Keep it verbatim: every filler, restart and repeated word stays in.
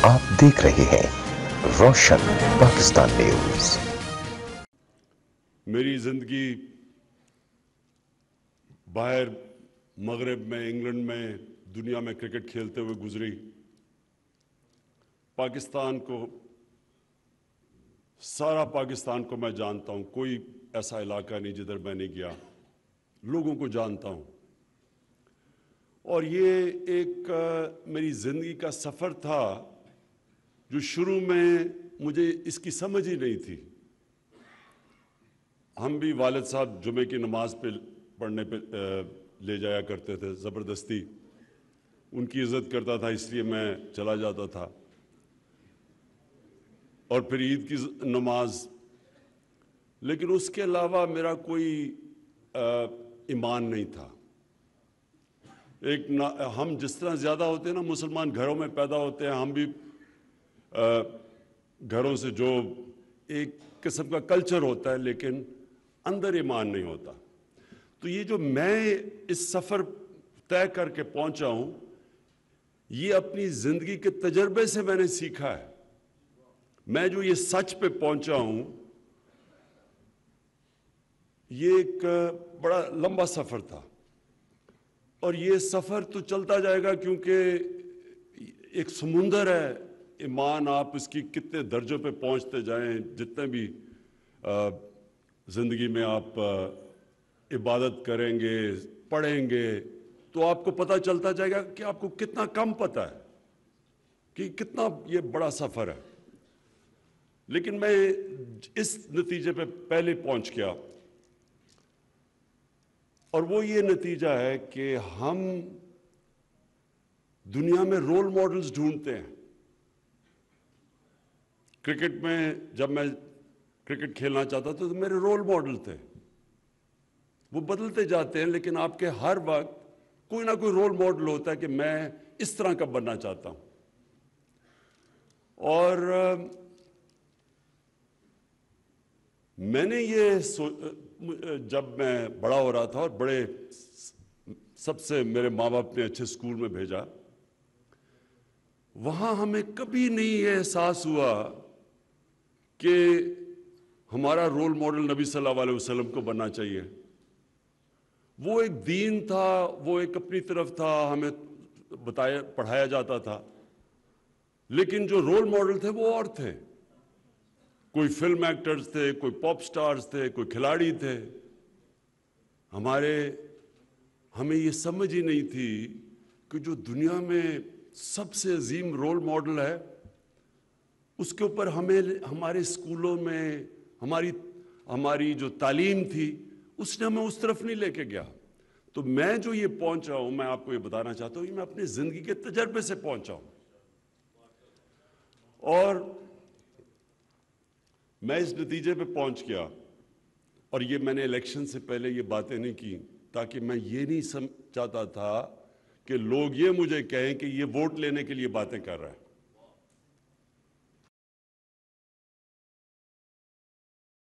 آپ دیکھ رہے ہیں روشن پاکستان نیوز۔ میری زندگی باہر مغرب میں، انگلینڈ میں، دنیا میں کرکٹ کھیلتے ہوئے گزری۔ پاکستان کو، سارا پاکستان کو میں جانتا ہوں، کوئی ایسا علاقہ نہیں جدھر میں نہیں گیا، لوگوں کو جانتا ہوں۔ اور یہ ایک میری زندگی کا سفر تھا جو شروع میں مجھے اس کی سمجھ ہی نہیں تھی۔ ہم بھی والد صاحب جمعے کی نماز پہ پڑھنے پہ لے جایا کرتے تھے زبردستی، ان کی عزت کرتا تھا اس لیے میں چلا جاتا تھا، اور پھر عید کی نماز۔ لیکن اس کے علاوہ میرا کوئی ایمان نہیں تھا۔ ایک ہم جس طرح زیادہ ہوتے ہیں نا، مسلمان گھروں میں پیدا ہوتے ہیں، ہم بھی گھروں سے جو ایک قسم کا کلچر ہوتا ہے لیکن اندر ایمان نہیں ہوتا۔ تو یہ جو میں اس سفر طے کر کے پہنچا ہوں، یہ اپنی زندگی کے تجربے سے میں نے سیکھا ہے۔ میں جو یہ سچ پہ پہنچا ہوں، یہ ایک بڑا لمبا سفر تھا، اور یہ سفر تو چلتا جائے گا کیونکہ ایک سمندر ہے ایمان۔ آپ اس کی کتنے درجوں پہ پہنچتے جائیں، جتنے بھی زندگی میں آپ عبادت کریں گے، پڑھیں گے، تو آپ کو پتہ چلتا جائے گا کہ آپ کو کتنا کم پتہ ہے، کہ کتنا یہ بڑا سفر ہے۔ لیکن میں اس نتیجے پہ پہلے پہنچ گیا، اور وہ یہ نتیجہ ہے کہ ہم دنیا میں رول ماڈلز ڈھونڈتے ہیں۔ کرکٹ میں جب میں کرکٹ کھیلنا چاہتا تھا تو میرے رول ماڈل تھے، وہ بدلتے جاتے ہیں، لیکن آپ کے ہر وقت کوئی نہ کوئی رول ماڈل ہوتا ہے کہ میں اس طرح کا بننا چاہتا ہوں۔ اور میں نے یہ جب میں بڑا ہو رہا تھا اور بڑے سب سے میرے ماں باپ نے اچھے اسکول میں بھیجا، وہاں ہمیں کبھی نہیں یہ احساس ہوا کہ ہمارا رول ماڈل نبی صلی اللہ علیہ وسلم کو بننا چاہیے۔ وہ ایک دین تھا، وہ ایک اپنی طرف تھا، ہمیں بتایا پڑھایا جاتا تھا، لیکن جو رول ماڈل تھے وہ اور تھے۔ کوئی فلم ایکٹرز تھے، کوئی پاپ سٹارز تھے، کوئی کھلاڑی تھے۔ ہمارے ہمیں یہ سمجھ ہی نہیں تھی کہ جو دنیا میں سب سے عظیم رول ماڈل ہے، اس کے اوپر ہمیں ہمارے اسکولوں میں ہماری ہماری جو تعلیم تھی اس نے ہمیں اس طرف نہیں لے کے گیا۔ تو میں جو یہ پہنچا ہوں، میں آپ کو یہ بتانا چاہتا ہوں، یہ میں اپنی زندگی کے تجربے سے پہنچا ہوں۔ اور میں اس نتیجے پہ پہنچ گیا، اور یہ میں نے الیکشن سے پہلے یہ باتیں نہیں کی، تاکہ میں یہ نہیں چاہتا تھا کہ لوگ یہ مجھے کہیں کہ یہ ووٹ لینے کے لیے باتیں کر رہا ہے۔